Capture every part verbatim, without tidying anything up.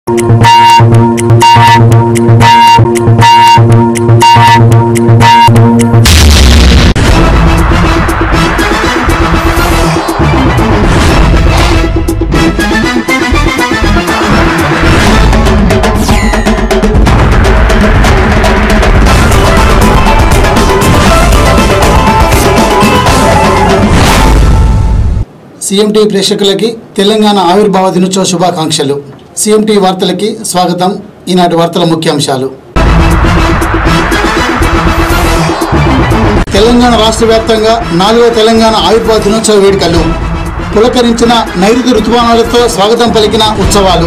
सीएमटीवी ప్రేక్షకులకి తెలంగాణ ఆవిర్భావ దినోత్సవ శుభాకాంక్షలు. सीएमटीवी వార్తలకి స్వాగతం. ఈనాటి వార్తల ముఖ్యాంశాలు. తెలంగాణ రాష్ట్ర వ్యాప్తంగా నాలుగవ తెలంగాణ ఆవిర్భావ దినోత్సవ వేడుకలు. పులకరించిన నైరుతి ఋతుపవనాలతో స్వాగతం పలికిన ఉత్సవాలు.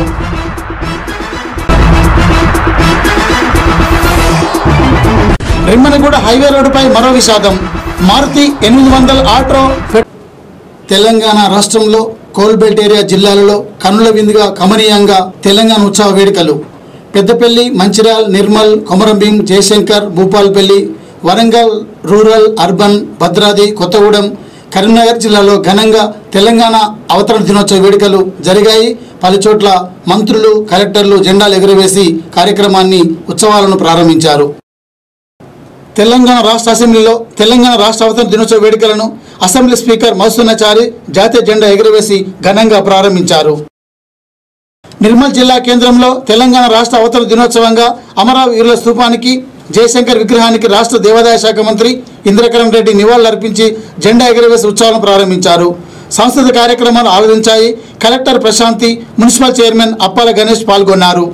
రెమ్మనగూడ హైవే రోడ్డుపై మరో విషాదం. మారుతి ఎనిమిది వందల ఆటో తెలంగాణ రాష్ట్రంలో కోల్బెల్ట్ ఏరియా జిల్లాలలో కన్నుల విందుగా కమనీయంగా తెలంగాణ ఉత్సవ వేడుకలు. పెద్దపల్లి, మంచిర్యాల్, నిర్మల్, కొమరంభీం, జయశంకర్, భూపాల్పల్లి, వరంగల్ రూరల్, అర్బన్, భద్రాద్రి కొత్తగూడెం, కరీంనగర్ జిల్లాలో ఘనంగా తెలంగాణ అవతరణ దినోత్సవ వేడుకలు జరిగాయి. పలుచోట్ల మంత్రులు, కలెక్టర్లు జెండాలు ఎగురవేసి కార్యక్రమాన్ని ఉత్సవాలను ప్రారంభించారు. తెలంగాణ రాష్ట్ర అసెంబ్లీలో తెలంగాణ రాష్ట్ర అవతరణ దినోత్సవ వేడుకలను అసెంబ్లీ స్పీకర్ మధుసూదనాచారి జాతీయ జెండా ఎగురవేసి ఘనంగా ప్రారంభించారు. నిర్మల్ జిల్లా కేంద్రంలో తెలంగాణ రాష్ట్ర అవతరణ దినోత్సవంగా అమరవీరుల స్తూపానికి, జయశంకర్ విగ్రహానికి రాష్ట్ర దేవాదాయ శాఖ మంత్రి ఇంద్రకరణ్ రెడ్డి నివాళులర్పించి జెండా ఎగురవేసి ఉత్సవాలను ప్రారంభించారు. సాంస్కృతిక కార్యక్రమాలు ఆలోచించాయి. Collector Prashanthi, municipal chairman Appala Ganesh పాల్గొన్నారు.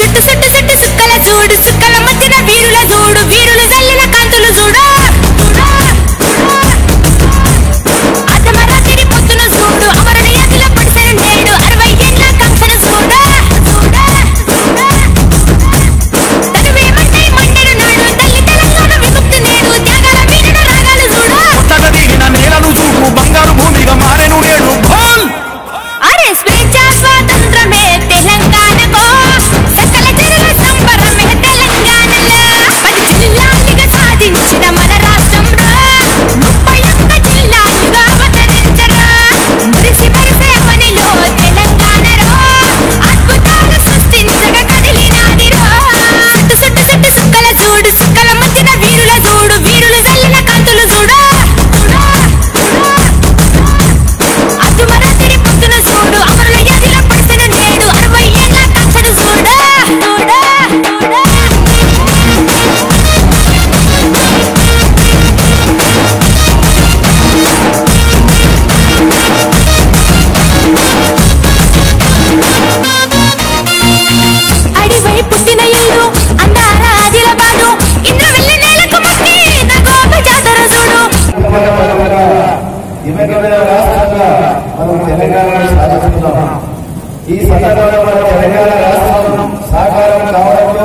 ఈ సందర్భంలో మన తెలంగాణ రాష్ట్రం సాకారం కావడంలో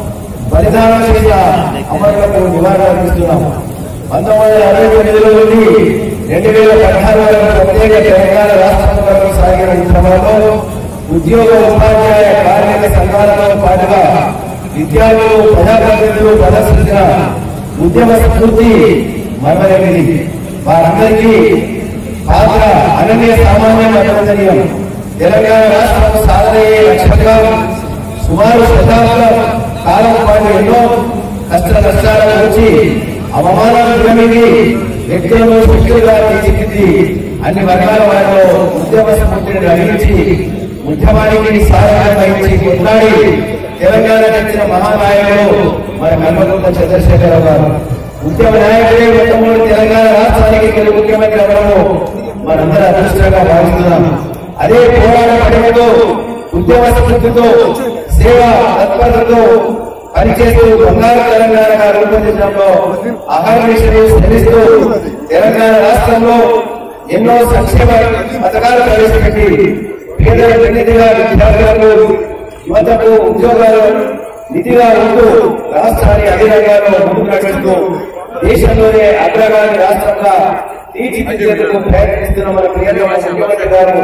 బలిదానం చేసిన అమరులకు నివాళులర్పిస్తున్నాం. పంతొమ్మిది వందల అరవై తొమ్మిదిలో నుండి రెండు వేల పదహారు వరకు ప్రత్యేక తెలంగాణ రాష్ట్రంలో సాగిన ఈ క్రమంలో ఉద్యోగ, ఉపాధ్యాయ, కార్మిక సంఘాలతో పాటుగా విద్యార్థులు, ప్రజాప్రతినిధులు ప్రదర్శించిన ఉద్యమ స్ఫూర్తి మరవలేనిది. వారందరికీ పాత్ర అనన్య సామాన్యం అభినందనీయం. తెలంగాణ రాష్ట్రం సాధనయ్యే లక్ష్యంగా సుమారు శతాబ్ద కాలం పాటు ఎన్నో కష్ట నష్టాల నుంచి అవమానాలు విరమించి వ్యక్తులను శక్తులుగా తీర్చిదిద్ది అన్ని వర్గాల వారిలో ఉద్యమ స్ఫూర్తిని గ్రహించి ఉద్యమానికి సాధన వహించి కొట్లాడి తెలంగాణ తెచ్చిన మహానాయకుడు మన కల్వకుంట్ల చంద్రశేఖరరావు గారు. ఉద్యమ నాయకుడే మొట్టమొదటి తెలంగాణ రాష్ట్రానికి తెలుగు ముఖ్యమంత్రి అవ్వడము మనందరూ అదృష్టంగా భావిస్తున్నాం. అదే పోరాట పడినతో, ఉద్యమ స్ఫూర్తితో, సేవా తత్పరతతో పనిచేస్తూ బంగారు తెలంగాణగా రూపొందించడంలో అహర్నిశలు శ్రమిస్తూ తెలంగాణ రాష్ట్రంలో ఎన్నో సంక్షేమ పథకాలు ప్రవేశపెట్టి పేదల ప్రతినిధిగా విద్యార్థులకు, యువతకు ఉద్యోగాలు నిధిగా ఉంటూ రాష్ట్రాన్ని అన్ని రంగాల్లో ముందుకు నడుస్తూ దేశంలోనే అగ్రగామి రాష్ట్రంగా తీర్చిదిద్దేందుకు ప్రయత్నిస్తున్న మన ప్రియతమ ముఖ్యమంత్రి గారు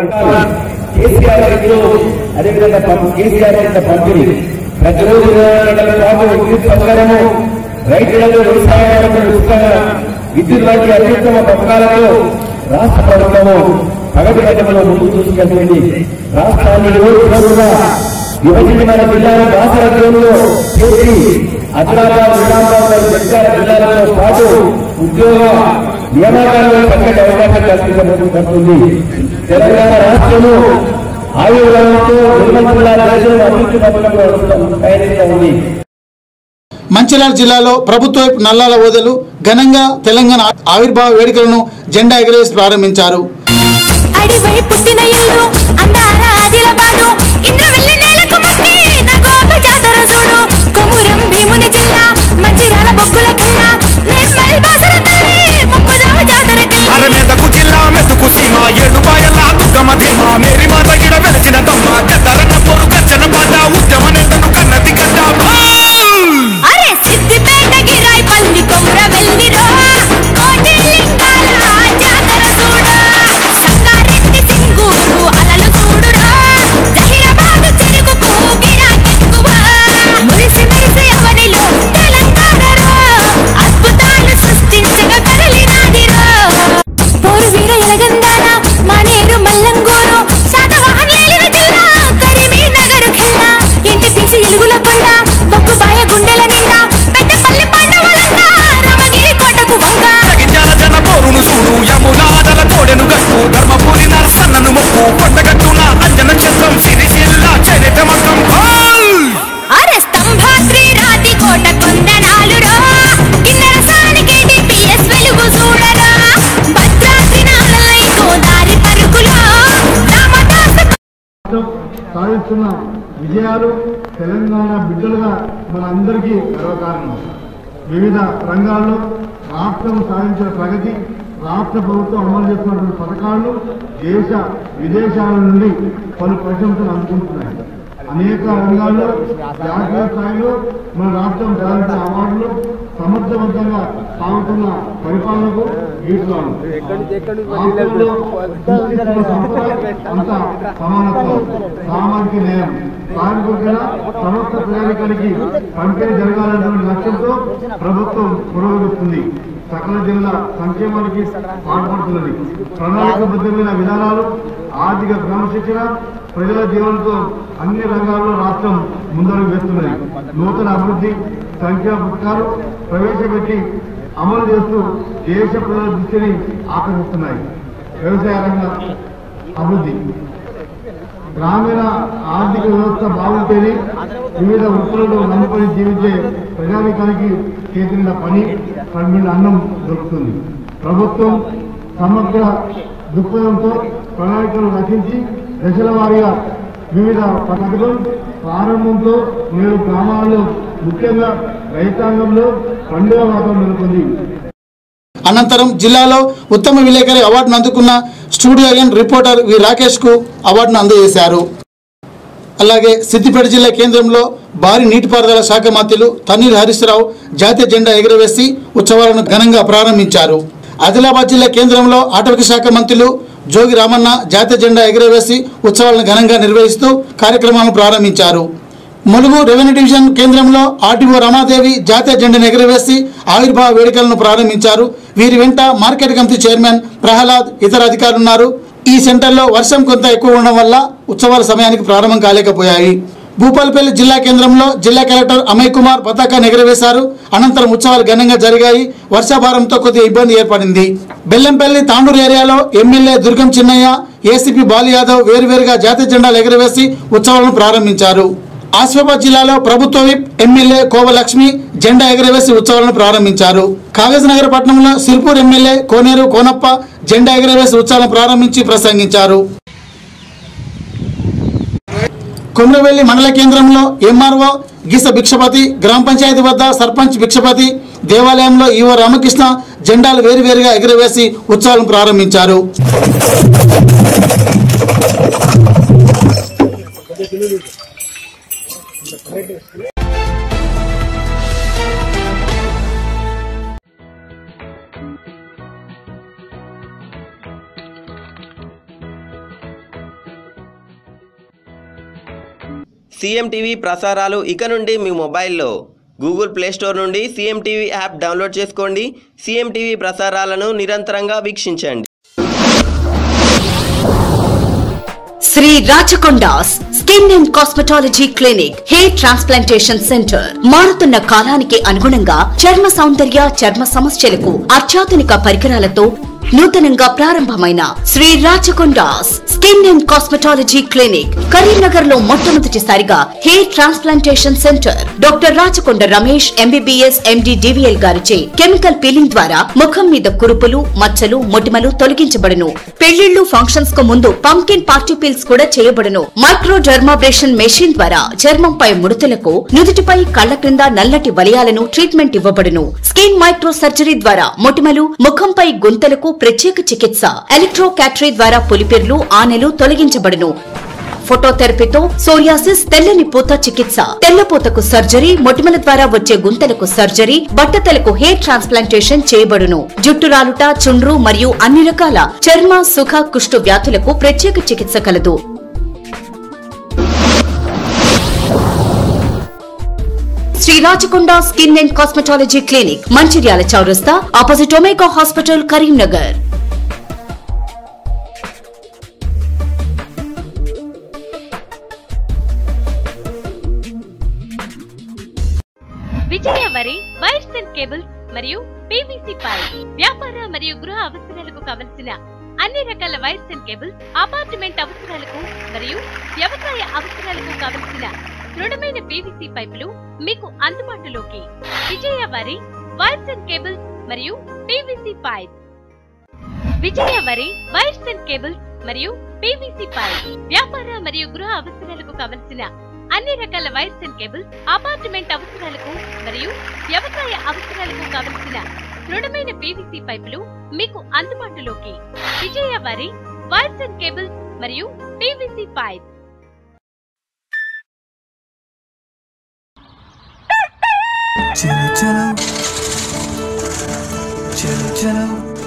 కేసీఆర్ రైతులు, అదేవిధంగా కేసీఆర్ రైతుల పంపిణీ ప్రతిరోజు విద్యుత్ సౌకర్యము, రైతులకు వ్యవసాయాలకు విద్యుత్ వంటి అత్యుత్తమ పథకాలతో రాష్ట్ర ప్రభుత్వము ప్రగతి పథకంలో ముందుకు తీసుకెళ్తుంది. రాష్ట్రాన్ని కూడా విభజితమైన జిల్లాల దాసరథ్యంలో చేసి హైదరాబాద్ నిజామాబాద్ జగిత్యాల జిల్లాలతో పాటు ఉద్యోగ నియామకాలలో చక్కటి అవకాశం కల్పించబడుతుంది. తెలంగాణ రాష్ట్రము ఆయుర్వేదంతో నిర్మల్ జిల్లా ప్రజలను అభివృద్ధి పథకంలో పయనిస్తూ ఉంది. మంచిర్యాల జిల్లాలో ప్రభుత్వ నల్లాల ఓదెలు ఘనంగా తెలంగాణ ఆవిర్భావ వేడుకలను జెండా ఎగరేసి ప్రారంభించారు. సాధిస్తున్న విజయాలు తెలంగాణ బిడ్డలుగా మనందరికీ గర్వకారణం. వివిధ రంగాల్లో రాష్ట్రం సాధించిన ప్రగతి, రాష్ట్ర ప్రభుత్వం అమలు చేస్తున్నటువంటి పథకాలు దేశ విదేశాల నుండి పలు ప్రశంసలు అందుకుంటున్నాయి. అనేక రంగాల్లో జాతీయ స్థాయిలో మన రాష్ట్రం సాధించిన అవార్డులు సమర్థవంతంగా సాగుతున్న పరిపాలనకు గీటున్నాను. రాష్ట్రంలో అంత సమానత్వం, సామాజిక న్యాయం, కార్మికుల సమస్త ప్రజానికానికి పంపిణీ జరగాలనే లక్ష్యంతో ప్రభుత్వం పురోగమిస్తుంది. సకల జిల్లా సంక్షేమానికి పాటుపడుతున్నది. ప్రణాళికబద్ధమైన విధానాలు, ఆర్థిక క్రమశిక్షణ, ప్రజల జీవనంతో అన్ని రంగాల్లో రాష్ట్రం ముందడుగు వేస్తున్నది. నూతన అభివృద్ధి సంక్షేమ పథకాలు ప్రవేశపెట్టి అమలు చేస్తూ దేశ ప్రజల దృష్టిని ఆకర్షిస్తున్నాయి. వ్యవసాయ రంగ అభివృద్ధి, గ్రామీణ ఆర్థిక వ్యవస్థ బాగుంటేనే వివిధ వృత్తులలో నమ్ముకొని జీవించే ప్రజానికానికి చేతిన పని, కడుపున అన్నం దొరుకుతుంది. ప్రభుత్వం సమగ్ర దృక్పథంతో ప్రణాళికలు రచించి దశల వారీగా వివిధ పథకాలు ప్రారంభంతో నేడు గ్రామాల్లో ముఖ్యంగా రైతాంగంలో పండుగ వాతావరణం నెలకొంది. అనంతరం జిల్లాలో ఉత్తమ విలేకరి అవార్డును అందుకున్న studio N reporter V Rakesh కు అవార్డును అందజేశారు. అలాగే సిద్దిపేట జిల్లా కేంద్రంలో భారీ నీటిపారుదల శాఖ మంత్రులు తన్నీర్ హరీశ్రావు జాతీయ జెండా ఎగురవేసి ఉత్సవాలను ఘనంగా ప్రారంభించారు. ఆదిలాబాద్ జిల్లా కేంద్రంలో ఆటవిక శాఖ మంత్రులు జోగి రామన్న జాతీయ జెండా ఎగురవేసి ఉత్సవాలను ఘనంగా నిర్వహిస్తూ కార్యక్రమాలను ప్రారంభించారు. ములుగు రెవెన్యూ డివిజన్ కేంద్రంలో ఆర్టీఓ రమాదేవి జాతీయ జెండాను ఎగురవేసి ఆవిర్భావ వేడుకలను ప్రారంభించారు. వీరి వెంట మార్కెట్ కమిటీ చైర్మన్ ప్రహ్లాద్, ఇతర అధికారులు ఉన్నారు. ఈ సెంటర్లో వర్షం కొంత ఎక్కువ ఉండడం వల్ల ఉత్సవాల సమయానికి ప్రారంభం కాలేకపోయాయి. భూపాలపల్లి జిల్లా కేంద్రంలో జిల్లా కలెక్టర్ అమయ్ కుమార్ పతాకాన్ని ఎగురవేశారు. అనంతరం ఉత్సవాలు ఘనంగా జరిగాయి. వర్షాభారంతో కొద్దిగా ఇబ్బంది ఏర్పడింది. బెల్లంపల్లి తాండూరు ఏరియాలో ఎమ్మెల్యే దుర్గం చిన్నయ్య, ఏసీపీ బాలు యాదవ్ వేరువేరుగా జాతీయ జెండాలు ఎగురవేసి ఉత్సవాలను ప్రారంభించారు. ఆసిఫాబాద్ జిల్లాలో ప్రభుత్వ విప్ ఎమ్మెల్యే కోవలక్ష్మి జెండా ఎగురవేసి ఉత్సవాలను ప్రారంభించారు. కాగజ్ నగర్ పట్టణంలో సిర్పూర్ ఎమ్మెల్యే కోనేరు కోనప్ప జెండా ఎగురవేసి ఉత్సవాలను ప్రారంభించి ప్రసంగించారు. కొమ్రవెల్లి మండల కేంద్రంలో ఎంఆర్ఓ గీస భిక్షపతి, గ్రామ పంచాయతీ వద్ద సర్పంచ్ భిక్షపతి, దేవాలయంలో ఈవో రామకృష్ణ జెండాలు వేరువేరుగా ఎగురవేసి ఉత్సవాలను ప్రారంభించారు. సీఎంటీవీ ప్రసారాలు ఇక నుండి మీ మొబైల్లో గూగుల్ ప్లే స్టోర్ నుండి సీఎంటీవీ యాప్ డౌన్లోడ్ చేసుకోండి. సీఎంటీవీ ప్రసారాలను నిరంతరంగా వీక్షించండి. Shri Rachakonda's skin and cosmetology clinic, hair transplantation centre. మారుతున్న కాలానికి అనుగుణంగా చర్మ సౌందర్య, చర్మ సమస్యలకు అత్యాధునిక పరికరాలతో నూతనంగా ప్రారంభమైన Shri Rachakonda's skin and cosmetology clinic, Karimnagar లో మొట్టమొదటిసారిగా hair transplantation centre. Doctor Rachakonda Ramesh MBBS MD DVL గారిచే కెమికల్ పీలింగ్ ద్వారా ముఖం మీద కురుపులు, మచ్చలు, మొటిమలు తొలగించబడును. పెళ్లిళ్లు, ఫంక్షన్స్ కు ముందు పంకిన్ పార్టీ పీల్స్ కూడా చేయబడును. మైక్రో డర్మాబ్రేషన్ మెషిన్ ద్వారా చర్మంపై ముడతలకు, నుదుటిపై, కళ్ల క్రింద నల్లటి వలయాలను ట్రీట్మెంట్ ఇవ్వబడును. స్కిన్ మైక్రో సర్జరీ ద్వారా మొటిమలు, ముఖంపై గుంతలకు ప్రత్యేక చికిత్స. ఎలక్ట్రో క్యాటరీ ద్వారా పులిపెర్లు, ఆనెలు తొలగించబడును. ఫోటోథెరపీతో సోరియాసిస్, తెల్లని పూత చికిత్స, తెల్లపూతకు సర్జరీ, మొటిమల ద్వారా వచ్చే గుంతలకు సర్జరీ, బట్టతలకు హెయిర్ ట్రాన్స్ప్లాంటేషన్ చేయబడును. జుట్టు రాలుట, చుండ్రు మరియు అన్ని రకాల చర్మ, సుఖ, కుష్టు వ్యాధులకు ప్రత్యేక చికిత్స కలదు. Shri Rachakonda skin and cosmetology clinic, Mancherial చౌరస్తా, opposite Omega hospital, Karimnagar. Vijaya Vari wires and cables మరియు పీవీసీ పైప్, వ్యాపార మరియు గృహ అవసరాలకు కావలసిన అన్ని రకాల వైర్స్ అండ్ కేబుల్స్, అపార్ట్మెంట్ అవసరాలకు మరియు వ్యవసాయ అవసరాలకు కావలసిన దృఢమైన పీవీసీ పైపులు మీకు అందుబాటులోకి. Vijaya Vari wires and cables మరియు PVC pipe. Vijaya Vari wires and cables మరియు పీవీసీ పైప్, వ్యాపార మరియు గృహ అవసరాలకు కావలసిన అన్ని రకాల వైర్స్ అండ్ కేబుల్స్, అపార్ట్మెంట్ అవసరాలకు మరియు వ్యవసాయ అవసరాలకు కావలసిన దృఢమైన పీవీసీ పైపులు మీకు అందుబాటులోకి. Vijaya Vari wires and cables మరియు పీవీసీ పైప్. చలో చలో చలో చలో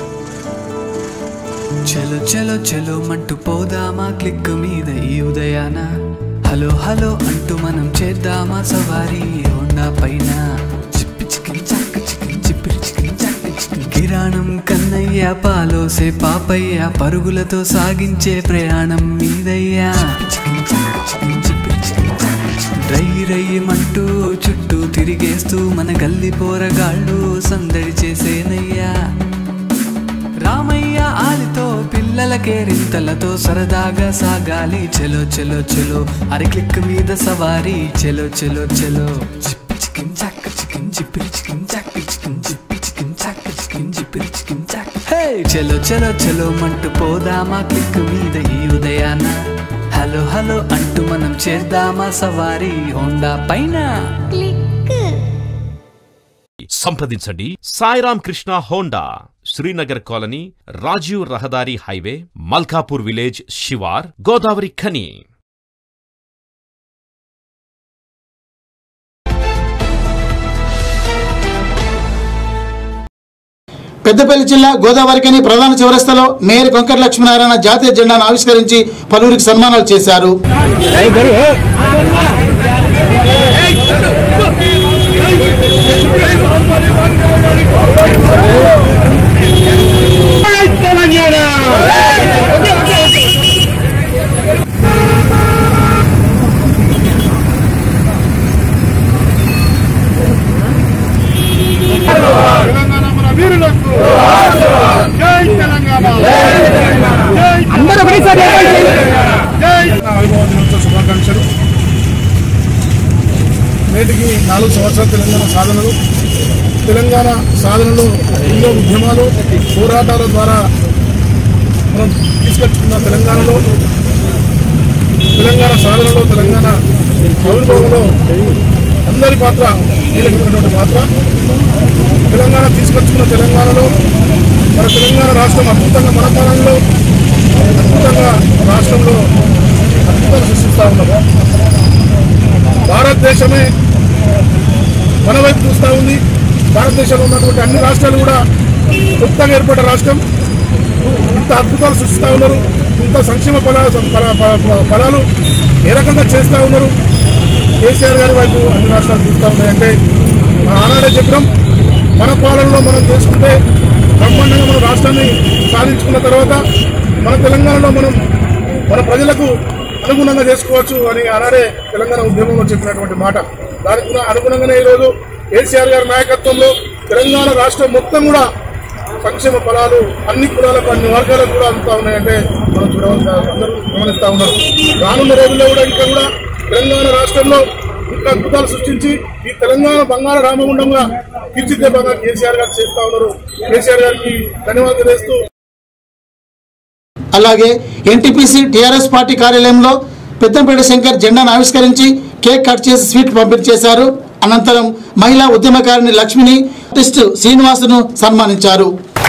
చలో చలో చలో మంటూ పోదామా క్లిక్ మీద ఈ ఉదయాన. హలో హలో అంటూ మనం చేద్దామా సవారీ హోండా పైన. చిప్పి చికిన్ చక్క చికిన్ చిప్పిరి చికిన్ చక్క చికిన్. కిరాణం కన్నయ్య, పాలోసే పాపయ్య, పరుగులతో సాగించే ప్రయాణం మీదయ్యా. చికిన్ చక్క చికిన్ చిప్పిరి చికిన్ చక్క చికిన్. రై రయ్యమంటూ చుట్టూ తిరిగేస్తూ మన గల్లి పోరగాళ్ళు సందడి చేసేనయ్యా. రామయ్య ఆలితో పిల్లల కేరింతలతో సరదాగా సాగాలి. చలో చలో చలో అరి క్లిక్ మీద సవారీ. చలో చలో చలో చిప్పి చికిన్ చక్క చికిన్ చిప్పిరి చికిన్ చక్క చికిన్ చిప్పి చికిన్ చక్క చికిన్ చిప్పిరి చికిన్ చక్క. హే చలో చలో చలో మంటూ పోదామా క్లిక్ మీద ఈ ఉదయాన. హలో హలో అంటూ మనం చేద్దామా సవారీ హోండా పైన. సంప్రదించండి సాయిరామ్ కృష్ణ హోండా, శ్రీనగర్ కాలనీ, రాజీవ్ రహదారి హైవే, మల్కాపూర్ విలేజ్, శివార్, గోదావరి ఖని. పెద్దపల్లి జిల్లా గోదావరిఖని ప్రధాన చౌరస్తాలో మేయర్ కొంకర లక్ష్మీనారాయణ జాతీయ జెండాను ఆవిష్కరించి పలువురికి సన్మానాలు చేశారు. శుభాకాంక్షలు. నేటికి నాలుగు సంవత్సరాల తెలంగాణ సాధనలు తెలంగాణ సాధనలో ఎన్నో ఉద్యమాలు, పోరాటాల ద్వారా మనం తీసుకొచ్చుకున్న తెలంగాణలో తెలంగాణ సాధనలో తెలంగాణ ఆవిర్భావంలో అందరి పాత్ర కీలకమైనటువంటి పాత్ర. తెలంగాణ తీసుకొచ్చుకున్న తెలంగాణలో మన తెలంగాణ రాష్ట్రం అద్భుతంగా మన పాలనలో అద్భుతంగా రాష్ట్రంలో అద్భుతంగా సృష్టిస్తూ ఉన్నాం. భారతదేశమే మన వైపు చూస్తూ ఉంది. భారతదేశంలో ఉన్నటువంటి అన్ని రాష్ట్రాలు కూడా కొత్తగా ఏర్పడ్డ రాష్ట్రం. ఇంత అద్భుతాలు సృష్టిస్తూ ఉన్నారు, ఇంత సంక్షేమ ఫలాలు ఫలాలు ఏ రకంగా చేస్తూ ఉన్నారు. కేసీఆర్ గారి వైపు అన్ని రాష్ట్రాలు చూస్తూ ఉన్నాయంటే మన ఆనాడే చెప్పడం, మన పాలనలో మనం చేసుకుంటే బ్రహ్మాండంగా మన రాష్ట్రాన్ని సాధించుకున్న తర్వాత మన తెలంగాణలో మనం మన ప్రజలకు మన అనుగుణంగా చేసుకోవచ్చు అని ఆనాడే తెలంగాణ ఉద్యమంలో చెప్పినటువంటి మాట. దానికి అనుగుణంగానే ఈరోజు కేసీఆర్ గారి నాయకత్వంలో తెలంగాణ రాష్ట్రం మొత్తం కూడా సంక్షేమ ఫలాలు అన్ని కులాలకు అన్ని వర్గాలకు కూడా అందుతా ఉన్నాయంటే మనం చూడవలసి అందరూ గమనిస్తా ఉన్నారు. రానున్న రోజుల్లో కూడా ఇంకా కూడా తెలంగాణ రాష్ట్రంలో ఇంకా అద్భుతాలు సృష్టించి ఈ తెలంగాణ బంగాళ రామగుండంగా తీర్చిదిద్దేలా కేసీఆర్ గారు చేస్తా ఉన్నారు. కేసీఆర్ గారికి ధన్యవాదాలు తెలియజేస్తూ అలాగే ఎన్టీపీసీ టీఆర్ఎస్ పార్టీ కార్యాలయంలో పెద్దంపేట శంకర్ జెండాను ఆవిష్కరించి కేక్ కట్ చేసి స్వీట్ పంపిణీ చేశారు. అనంతరం మహిళా ఉద్యమకారిణి లక్ష్మిని ఆర్టిస్ట్ శ్రీనివాసును సన్మానించారు.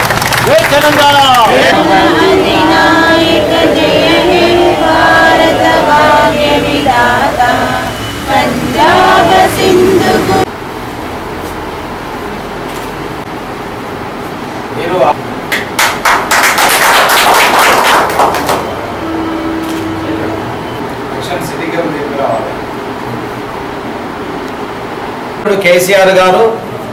ఇప్పుడు కేసీఆర్ గారు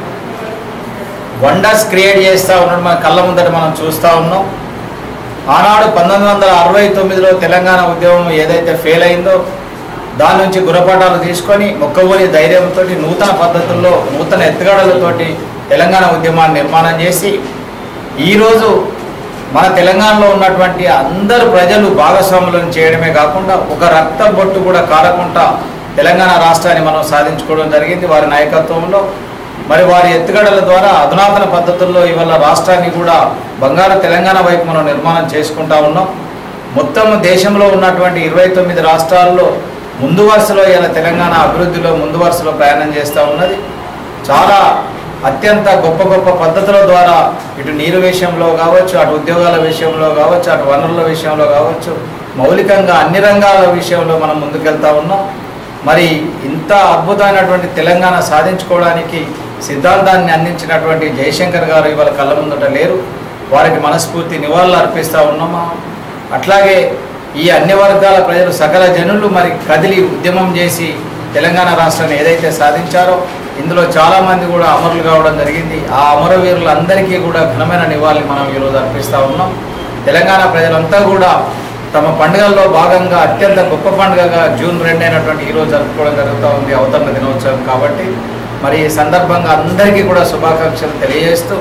వండర్స్ క్రియేట్ చేస్తూ ఉన్నాడు. మన కళ్ళ ముందట మనం చూస్తూ ఉన్నాం. ఆనాడు పంతొమ్మిది వందల అరవై తొమ్మిదిలో తెలంగాణ ఉద్యమం ఏదైతే ఫెయిల్ అయిందో దాని నుంచి గుణపాఠాలు తీసుకొని మొక్కబోని ధైర్యంతో నూతన పద్ధతుల్లో నూతన ఎత్తుగడలతోటి తెలంగాణ ఉద్యమాన్ని నిర్మాణం చేసి ఈరోజు మన తెలంగాణలో ఉన్నటువంటి అందరు ప్రజలు భాగస్వాములను చేయడమే కాకుండా ఒక రక్త బొట్టు కూడా కారకుండా తెలంగాణ రాష్ట్రాన్ని మనం సాధించుకోవడం జరిగింది వారి నాయకత్వంలో. మరి వారి ఎత్తుగడల ద్వారా అధునాతన పద్ధతుల్లో ఇవాళ రాష్ట్రాన్ని కూడా బంగారు తెలంగాణ వైపు మనం నిర్మాణం చేసుకుంటా ఉన్నాం. మొత్తం దేశంలో ఉన్నటువంటి ఇరవై తొమ్మిది రాష్ట్రాల్లో ముందు వరుసలో ఇలా తెలంగాణ అభివృద్ధిలో ముందు వరుసలో ప్రయాణం చేస్తూ ఉన్నది. చాలా అత్యంత గొప్ప గొప్ప పద్ధతుల ద్వారా ఇటు నీరు విషయంలో కావచ్చు, అటు ఉద్యోగాల విషయంలో కావచ్చు, అటు వనరుల విషయంలో కావచ్చు, మౌలికంగా అన్ని రంగాల విషయంలో మనం ముందుకెళ్తా ఉన్నాం. మరి ఇంత అద్భుతమైనటువంటి తెలంగాణ సాధించుకోవడానికి సిద్ధాంతాన్ని అందించినటువంటి జయశంకర్ గారు ఇవాళ కళ్ళ ముందట లేరు. వారికి మనస్ఫూర్తి నివాళులు అర్పిస్తూ ఉన్నాము. అట్లాగే ఈ అన్ని వర్గాల ప్రజలు సకల జనులు మరి కదిలి ఉద్యమం చేసి తెలంగాణ రాష్ట్రాన్ని ఏదైతే సాధించారో ఇందులో చాలామంది కూడా అమరులు కావడం జరిగింది. ఆ అమరవీరులందరికీ కూడా ఘనమైన నివాళి మనం ఈరోజు అర్పిస్తూ ఉన్నాం. తెలంగాణ ప్రజలంతా కూడా తమ పండుగల్లో భాగంగా అత్యంత గొప్ప పండుగగా జూన్ రెండు అయినటువంటి ఈరోజు జరుపుకోవడం జరుగుతూ ఉంది, అవతరణ దినోత్సవం కాబట్టి. మరి ఈ సందర్భంగా అందరికీ కూడా శుభాకాంక్షలు తెలియజేస్తూ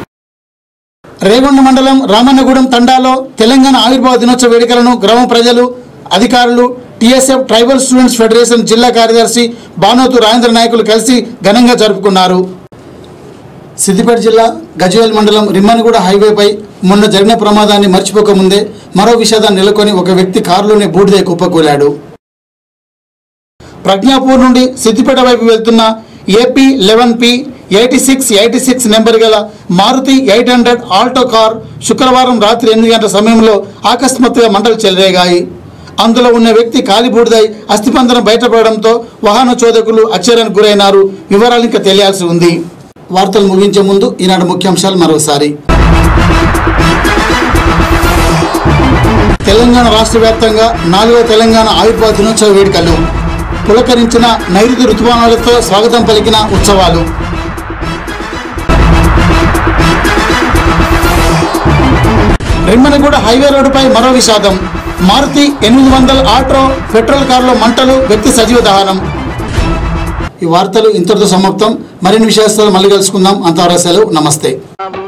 రేగొండ మండలం రామన్నగూడెం తండాలో తెలంగాణ ఆవిర్భావ దినోత్సవ వేడుకలను గ్రామ ప్రజలు, అధికారులు, టీఎస్ఎఫ్ ట్రైబల్ స్టూడెంట్స్ ఫెడరేషన్ జిల్లా కార్యదర్శి బానోతు రాజేంద్ర నాయకులు కలిసి ఘనంగా జరుపుకున్నారు. సిద్దిపేట జిల్లా గజ్వేల్ మండలం రిమ్మన్గూడ హైవేపై మొన్న జరిగిన ప్రమాదాన్ని మర్చిపోకముందే మరో విషాదాన్ని నెలకొని ఒక వ్యక్తి కారులోనే బూడిద కుప్పకూలాడు. ప్రజ్ఞాపూర్ నుండి సిద్దిపేట వైపు వెళ్తున్న AP eleven P eighty six eighty six number గల Maruti eight hundred Alto car శుక్రవారం రాత్రి ఎనిమిది గంటల సమయంలో ఆకస్మాత్తుగా మంటలు చెలరేగాయి. అందులో ఉన్న వ్యక్తి కాలిబూడిదై అస్థిపంజరం బయటపడడంతో వాహన చోదకులు ఆశ్చర్యానికి గురైనారు. వివరాలు ఇంకా తెలియాల్సి ఉంది. వార్తలు ముగించే ముందు ఈనాడు ముఖ్యాంశాలు మరోసారి. తెలంగాణ రాష్ట్ర వ్యాప్తంగా నాలుగవ తెలంగాణ ఆవిర్భావ దినోత్సవ వేడుకలు. పులకరించిన నైరుతి ఋతుపవనాలతో స్వాగతం పలికిన ఉత్సవాలు. రిమ్మనగూడ హైవే రోడ్డుపై మరో విషాదం. మారుతి ఎనిమిది వందల ఆటో పెట్రోల్ కారులో మంటలు, వ్యక్తి సజీవ దహనం. ఈ వార్తలు ఇంతటితో సమాప్తం. మరిన్ని విషయాలు మళ్ళీ కలుసుకుందాం. అంతవరకు సెలవు. నమస్తే.